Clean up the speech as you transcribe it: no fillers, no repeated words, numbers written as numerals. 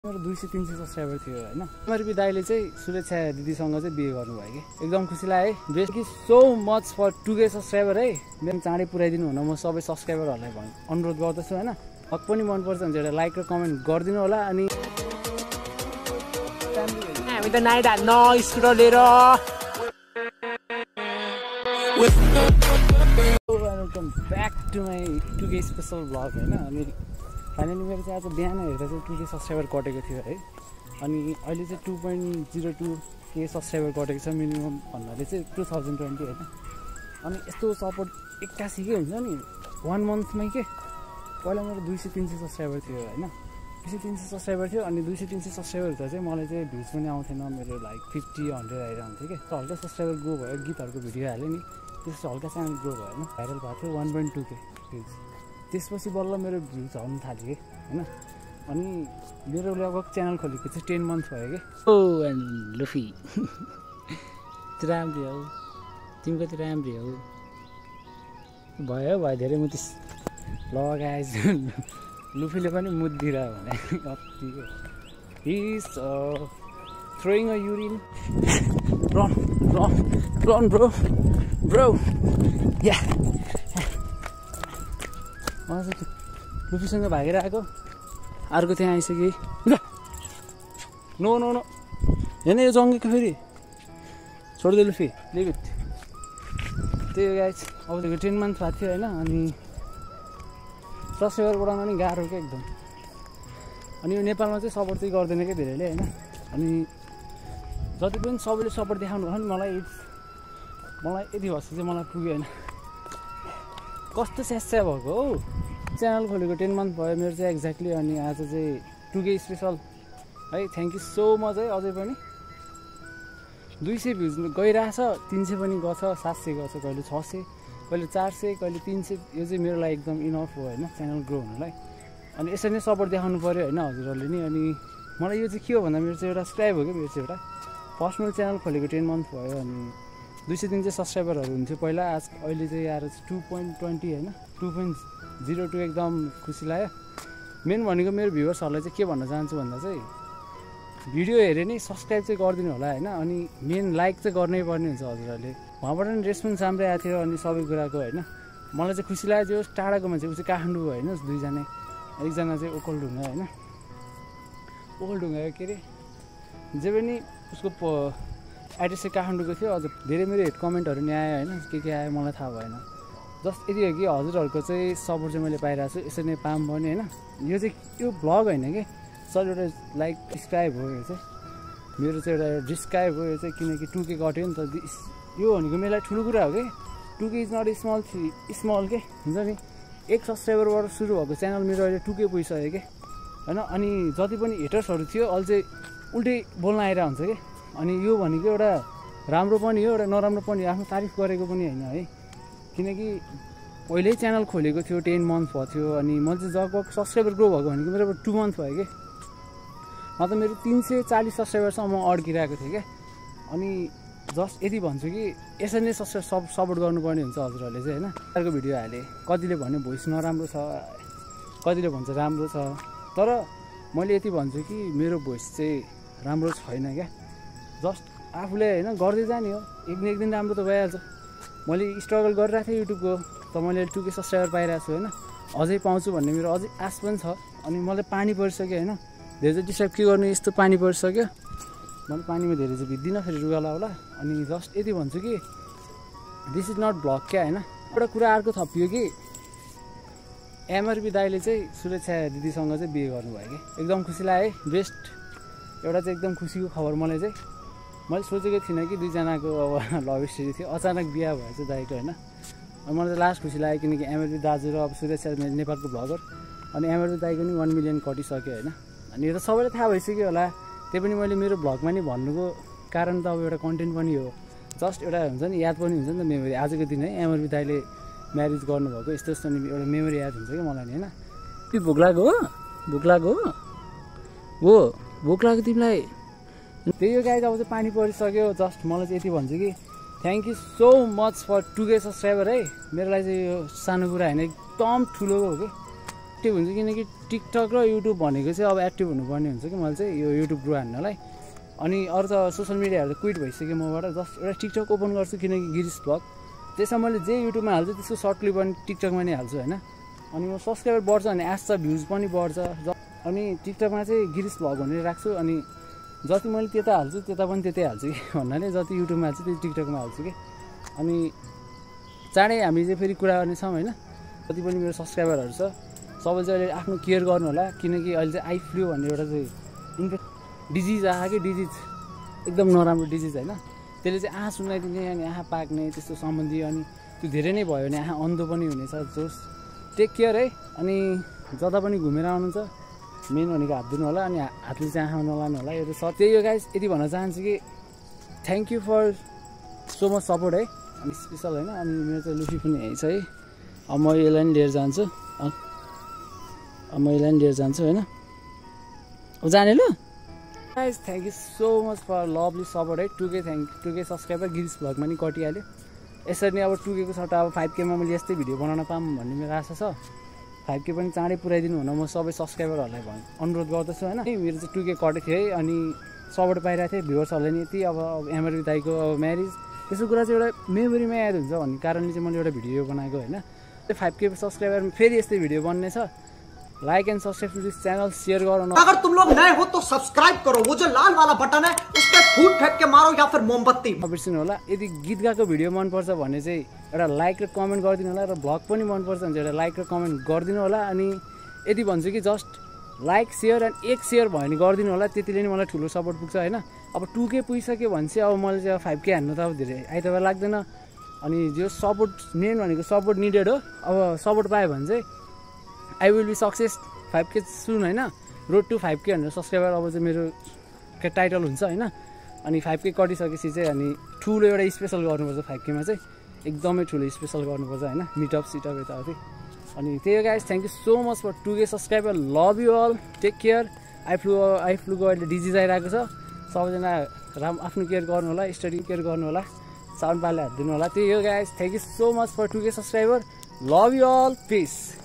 मेरो 200-300 सब्सक्राइबर थियो हैन। एमआरपी दाइले चाहिँ सुरेक्षा दिदीसँग चाहिँ बिहे गर्नुभयो कि एकदम खुसी लाग्यो है। Thank you so much for 2K subscriber है। मेरो चाँडै पुऱ्याइदिनु हुन म सबै सब्सक्राइबरहरूलाई अनुरोध गर्दछु हैन। हक पनि मन पर्छ भने एउटा लाइक र कमेन्ट गरिदिनु होला। अनि हामी त नाइट हान्न स्कुटर लिएर welcome back to my 2K special vlog हैन। अनि फाइनली मेरो चाहिँ आज बिहान हेर्दा चाहिँ 2K सब्सक्राइबर कटेको थियो है। अनि अहिले चाहिँ 2.02K सब्सक्राइबर कटेको छ मिनिमम भन्नाले चाहिँ 2020 हैन। अनि यस्तो सपोर्ट एक्कासी के हुन्छ नि 1 मन्थमै के पहिला मेरो 200-300 सब्सक्राइबर थियो हैन। 200-300 सब्सक्राइबर थियो। अनि 200-300 सब्सक्राइबर हुँदा चाहिँ मलाई चाहिँ भ्युज पनि आउँथेन। मेरो लाइक 50-100 आइरहन्थ्यो कि हल्का सब्सक्राइबर ग्रो भयो। गीतहरूको भिडियो हालेँ नि त्यसपछि हल्का च्यानल ग्रो भयो होइन। भाइरल भएको थियो 1.2K भ्युज। त्यसपछि बल्ल मेरो भ्युज आउनु थाल्यो कि होइन। अनि मेरो लगभग च्यानल खोलेको चाहिँ 10 मन्थ भयो कि। ओ एन्ड लुफी राम्री हौ तिमी कति राम्री हौ भयो भयो धेरै मुतिस लगाएछ लुफीले पनि मुद्दिरह भने कति हिज throwing a urine run bro yeah लुफीसँग भागेर आएको अर्को त्यहाँ आइसक्यो। नो हेर्न यो जङ्गीको फेरि छोडिदियो लुफी लिभ इट। त्यही गाइज अब 10 मन्थ भएको थियो होइन। अनि सब्सक्राइबर बढाउन पनि गाह्रो क्या एकदम। अनि यो नेपालमा चाहिँ सपोर्ट चाहिँ गर्दैन क्या धेरैले होइन। अनि जति पनि सबैले सपोर्ट देखाउनु भयो नि मलाई यति भएपछि चाहिँ मलाई पुग्यो होइन। कस्तो स्यास्या भएको हौ। च्यानल खोलेको 10 मन्थ भयो मेरो चाहिँ एक्ज्याक्टली। अनि आज चाहिँ 2K स्पेसल है। थ्याङ्क यू सो मच है। अझै पनि 200 भ्युज गइरहेछ 300 पनि गछ 700 गछ कहिले 600 कहिले 400 कहिले 300। यो चाहिँ मेरो लागि एकदम इनफ हो होइन च्यानल ग्रो हुनुलाई। अनि यसरी नै सपोर्ट देखाउनु पऱ्यो होइन हजुरहरूले नि। अनि मलाई यो चाहिँ के हो भन्दा मेरो चाहिँ एउटा सब्सक्राइब हो क्या। मेरो चाहिँ एउटा पर्सनल च्यानल खोलेको 10 मन्थ भयो। अनि 203 चाहिँ सब्सक्राइबरहरू हुन्थ्यो पहिला। आज अहिले चाहिँ आएर 2.20 होइन 2.02 एकदम खुसी लाग्यो। मेन भनेको मेरो भ्युवर्सहरूलाई चाहिँ के भन्न चाहन्छु भन्दा चाहिँ भिडियो हेरेँ नि सब्सक्राइब चाहिँ गरिदिनु होला होइन। अनि मेन लाइक चाहिँ गर्नै पर्ने हुन्छ हजुरहरूले। उहाँबाट पनि रेस्पोन्स राम्रै आएको थियो अनि सबै कुराको होइन। मलाई चाहिँ खुसी लाग्यो। त्यो टाढाको मान्छे ऊ चाहिँ काठमाडौँ होइन दुईजना, एकजना चाहिँ ओखलढुङ्गा होइन ओखलढुङ्गा के अरे जे पनि उसको एड्रेस चाहिँ काठमाडौँको थियो। अझ धेरै मेरो हेड कमेन्टहरू नि आयो होइन के आयो मलाई थाहा भएन। जस्ट यति हो कि हजुरहरूको चाहिँ सपोर्ट चाहिँ मैले पाइरहेको छु। यसरी नै पाऊँ भने होइन। यो चाहिँ यो भ्लग होइन कि सर एउटा लाइक डिस्क्राइब हो। यो चाहिँ मेरो चाहिँ एउटा डिस्क्राइब हो यो चाहिँ। किनकि 2K गट्यो नि त। यो भनेको मेरो लागि ठुलो कुरा हो कि 2K इज नट स्मल के हुन्छ नि। 1 सब्सक्राइबरबाट सुरु भएको च्यानल मेरो अहिले 2K पुगिसक्यो कि होइन। अनि जति पनि हेटर्सहरू थियो अहिले चाहिँ उल्टै बोल्न आइरहेको हुन्छ कि। अनि यो भनेको एउटा राम्रो पनि हो एउटा नराम्रो पनि आफ्नो तारिफ गरेको पनि होइन है। किनकि पहिल्यै च्यानल खोलेको थियो 10 मन्थ भएको थियो। अनि मैले चाहिँ लगभग सब्सक्राइबर ग्रो भएको भनेको मेरो 2 मन्थ भयो कि। मतलब मेरो 340 सब्सक्राइबरसम्म अड्किरहेको थियो क्या। अनि जस्ट यति भन्छु कि यसरी नै सपोर्ट गर्नुपर्ने हुन्छ हजुरहरूले चाहिँ होइन। अर्को भिडियो हालेँ कतिले भन्यो भोइस नराम्रो छ कतिले भन्छ राम्रो छ। तर मैले यति भन्छु कि मेरो भोइस चाहिँ राम्रो छैन क्या। जस्ट आफूले होइन गर्दै जाने हो। एक न एक दिन राम्रो त भइहाल्छ। मैले स्ट्रगल गरिरहेको थिएँ युट्युबको त मैले 2K सब्सक्राइबर पाइरहेको छु होइन। अझै पाउँछु भन्ने मेरो अझै आश पनि छ। अनि मलाई पानी परिसक्यो होइन। धेरै चाहिँ डिस्क्राइब के गर्नु यस्तो पानी परिसक्यो। मैले पानीमा धेरै चाहिँ भिज्दिनँ फेरि रुगा लाउला। अनि जस्ट यति भन्छु कि दिस इज नट भ्लग क्या होइन। एउटा कुरा अर्को थपियो कि एमआरपी दाइले चाहिँ सुरेक्षा दिदीसँग चाहिँ बिहे गर्नुभयो कि एकदम खुसी लाग्यो है। बेस्ट एउटा चाहिँ एकदम खुसीको खबर मलाई चाहिँ। मैले सोचेको थिइनँ कि दुईजनाको अब लभ स्टोरी थियो अचानक बिहा भएछ दाइको होइन। अनि मलाई चाहिँ लास्ट खुसी लाग्यो किनकि एमआरपी दाजु र अब सुरेक्षा नेपालको भ्लगर। अनि एमआरपी दाइको नि 1 मिलियन कटिसक्यो होइन। अनि यो त सबैलाई थाहा भइसक्यो होला। त्यही पनि मैले मेरो भ्लगमा नि भन्नुको कारण त अब एउटा कन्टेन्ट पनि हो। जस्ट एउटा हुन्छ नि याद पनि हुन्छ नि त मेमोरी। आजको दिन है एमआरपी दाइले म्यारिज गर्नुभएको यस्तो नि एउटा मेमोरी याद हुन्छ कि मलाई नि होइन। के भोक लाग्यो हो भोक लाग्यो हो भोक लाग्यो तिमीलाई। त्यही हो गाइज अब चाहिँ पानी परिसक्यो। जस्ट मलाई चाहिँ यति भन्छु कि thank you so much for 2K subscriber है। मेरो लागि चाहिँ यो सानो कुरा होइन एकदम ठुलो हो कि। त्यो हुन्छ किनकि टिकटक र युट्युब भनेको चाहिँ अब एक्टिभ हुनुपर्ने हुन्छ कि मैले चाहिँ यो युट्युब ग्रो हान्नलाई। अनि अरू त सोसियल मिडियाहरू त क्विट भइसक्यो मबाट। जस्ट एउटा टिकटक ओपन गर्छु किनकि गिरिस भ्लग त्यसमा मैले जे युट्युबमा हाल्छु त्यसको सर्ट क्लिप पनि टिकटकमा नै हाल्छु होइन। अनि म सब्सक्राइबर बढ्छ भने आश छ भ्युज पनि बढ्छ। अनि टिकटकमा चाहिँ गिरिस भ्लग भनेर राख्छु। अनि जति मैले त्यता हाल्छु त्यता पनि त्यतै हाल्छु कि भन्नाले जति युट्युबमा हाल्छु त्यति टिकटकमा हाल्छु कि। अनि चाँडै हामी चाहिँ फेरि कुरा गर्नेछौँ होइन। जति पनि मेरो सब्सक्राइबरहरू छ सबैले चाहिँ अहिले आफ्नो केयर गर्नु होला किनकि अहिले चाहिँ आई फ्लू भन्ने एउटा चाहिँ डिजिज आयो कि डिजिज एकदम नराम्रो डिजिज होइन। त्यसले चाहिँ आँखा सुनाइदिने अनि आँखा पाक्ने त्यस्तो सम्बन्धी अनि त्यो धेरै नै भयो भने आँखा अन्धो पनि हुनेछ। जोस् टेक केयर है। अनि जता पनि घुमेर आउनुहुन्छ मेन भनेको हात दिनु होला अनि हातले चाहिँ आँखा नलानु होला। यो त त्यही हो गाइस। यति भन्न चाहन्छु कि thank you for so much support है। अनि स्पेसल होइन। अनि मेरो चाहिँ लुफी पनि यही छ है। अब म यसलाई नि लिएर जान्छु। म यसलाई नि लिएर जान्छु होइन। अब जाने ल guys. Thank you so much for lovely support है। 2K सब्सक्राइबर गिरिस भ्लगमा नि कटिहाल्यो। यसरी नै अब 2K को सट्टा अब 5K मा मैले यस्तै भिडियो बनाउन पाऊँ भन्ने मेरो आशा छ। 5K पनि चाँडै पुऱ्याइदिनु हुन म सबै सब्सक्राइबरहरूलाई अनुरोध गर्दछु होइन। मेरो चाहिँ 2K कटेको थियो है। अनि सपोर्ट पाइरहेको थिएँ भ्युवर्सहरूले नि यति। अब एमआरबी दाइको अब म्यारिज त्यसो कुरा चाहिँ एउटा मेमोरीमा याद हुन्छ भन्ने कारणले चाहिँ मैले एउटा भिडियो बनाएको होइन। 5K सब्सक्राइबर फेरि यस्तै भिडियो बन्ने छ। Like and subscribe to this channel share करो। अगर तुम लोग नए हो तो सब्सक्राइब करो। वो जो लाल वाला बटन है उस पर फूट फेंक के मारो या फिर मोमबत्ती। बिर्सिनु होला। यदि गीत गाएको भिडियो मनपर्छ भने चाहिँ एउटा लाइक र कमेन्ट गरिदिनु होला। र भ्लग पनि मनपर्छ भने चाहिँ एउटा लाइक र कमेन्ट गरिदिनु होला। अनि यदि भन्छु कि जस्ट लाइक सेयर एन्ड एक सेयर भयो भने गरिदिनु होला। त्यतिले नै मलाई ठुलो सपोर्ट पुग्छ होइन। अब 2K पुगिसक्यो भने चाहिँ अब मैले चाहिँ 5K हान्नु त अब धेरै आइतबार लाग्दैन। अनि जो सपोर्ट मेन भनेको सपोर्ट निडेड हो। अब सपोर्ट पायो भने चाहिँ I will be success 5K soon होइन। रोड टु 5K भनेर सब्सक्राइबर अब चाहिँ मेरो टाइटल हुन्छ होइन। अनि 5K कटिसकेपछि चाहिँ अनि ठुलो एउटा स्पेसल गर्नुपर्छ 5K मा चाहिँ एकदमै ठुलो स्पेसल गर्नुपर्छ होइन। मिटअप सिटअप यताउति। अनि त्यही हो guys. Thank you so much for 2K subscriber. Love you all. Take care. Eye फ्लूको अहिले डिजिज आइरहेको छ। सबैजना आफ्नो केयर गर्नु होला। स्टडी केयर गर्नु होला। साउन्ड पाले हात दिनु होला। त्यही हो guys. Thank you so much for 2K subscriber. Love you all. Piece.